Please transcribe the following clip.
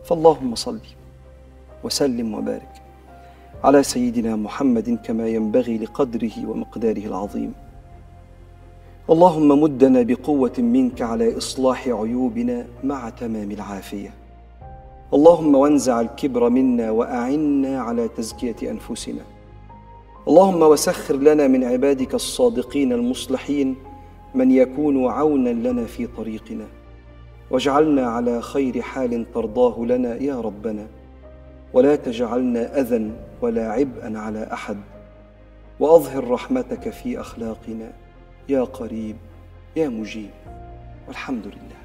فاللهم صل وسلم وبارك على سيدنا محمد كما ينبغي لقدره ومقداره العظيم. اللهم مدنا بقوة منك على إصلاح عيوبنا مع تمام العافية. اللهم وانزع الكبر منا وأعنا على تزكية أنفسنا. اللهم وسخر لنا من عبادك الصادقين المصلحين من يكون عونا لنا في طريقنا، واجعلنا على خير حال ترضاه لنا يا ربنا، ولا تجعلنا أذى ولا عبئا على أحد، وأظهر رحمتك في أخلاقنا يا قريب يا مجيب، والحمد لله.